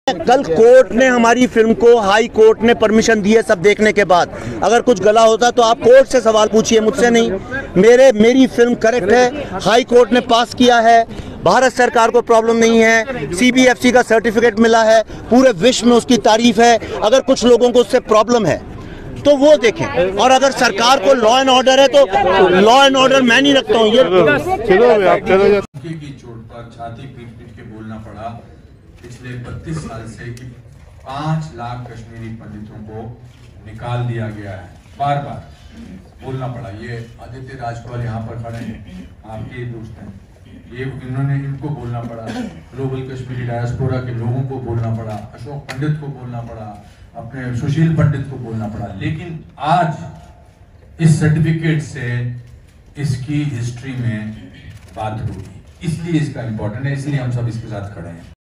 कल कोर्ट ने हमारी फिल्म को, हाई कोर्ट ने परमिशन दी है सब देखने के बाद। अगर कुछ गला होता तो आप कोर्ट से सवाल पूछिए, मुझसे नहीं। मेरी फिल्म करेक्ट है, हाई कोर्ट ने पास किया है, भारत सरकार को प्रॉब्लम नहीं है, सीबीएफसी का सर्टिफिकेट मिला है, पूरे विश्व में उसकी तारीफ है। अगर कुछ लोगों को उससे प्रॉब्लम है तो वो देखें, और अगर सरकार को लॉ एंड ऑर्डर है तो लॉ एंड ऑर्डर मैं नहीं रखता हूँ। ये की चोट पर छाती पीट के बोलना पड़ा पिछले 32 साल से कि 5 लाख कश्मीरी पंडितों को निकाल दिया गया है। बार बार बोलना पड़ा। ये आदित्य राजपाल यहाँ पर खड़े हैं, आपके दोस्त हैं, ये इनको बोलना पड़ा, ग्लोबल कश्मीरी डायस्पोरा के लोगों को बोलना पड़ा, अशोक पंडित को बोलना पड़ा, अपने सुशील पंडित को बोलना पड़ा। लेकिन आज इस सर्टिफिकेट से इसकी हिस्ट्री में बात होगी, इसलिए इसका इम्पोर्टेंट है, इसलिए हम सब इसके साथ खड़े हैं।